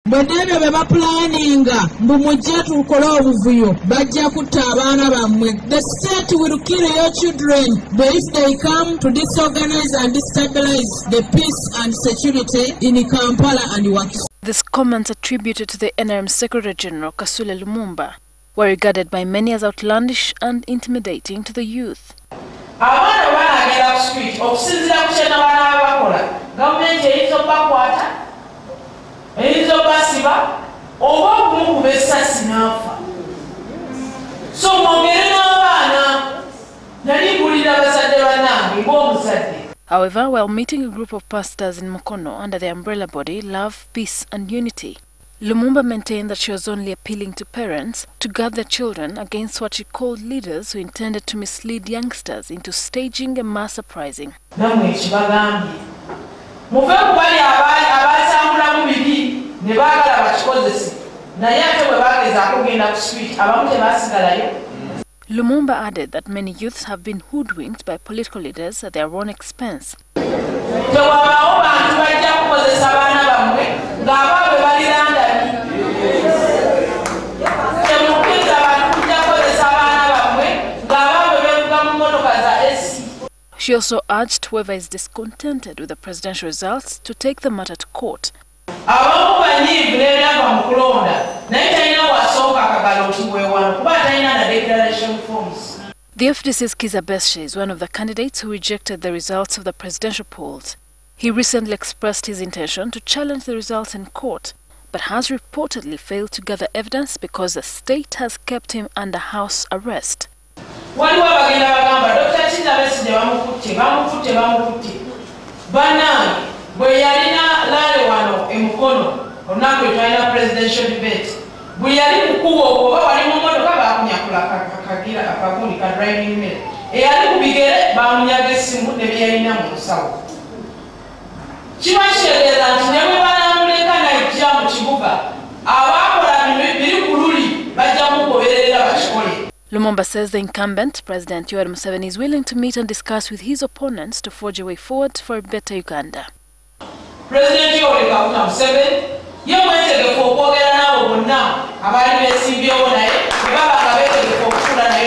bwedebyo beba planninga mbu mujje tukole obuvuyo bajja kutta abaana bammwe. The state will kill your children if they come to disorganize and destabilize the peace and security in Kampala and Wakiso. These comments attributed to the NRM Secretary General Kasule Lumumba were regarded by many as outlandish and intimidating to the youth. Abaana banagenda ku street okusinziira ku kye n'abaana bakola gavumenti eyinza obbakwata eyinza obbasiba oba okumukuba essasi n'afa. So mwongere n'abaana nali mpulira abazadde bannange ng'omuzadde. However, while meeting a group of pastors in Mukono under the umbrella body Love, Peace and Unity, Lumumba maintained that she was only appealing to parents to guard their children against what she called leaders who intended to mislead youngsters into staging a mass uprising. Lumumba added that many youths have been hoodwinked by political leaders at their own expense. She also urged whoever is discontented with the presidential results to take the matter to court. The FDC's Kizza Besigye is one of the candidates who rejected the results of the presidential polls. He recently expressed his intention to challenge the results in court, but has reportedly failed to gather evidence because the state has kept him under house arrest. Lumumba says the incumbent, President Yoweri Museveni, is willing to meet and discuss with his opponents to forge a way forward for a better Uganda. President Yoweri Museveni, yemwetegefu okwogera n'abo bonna abali beesimbyewo naye baba nga beetegefu okutuula naye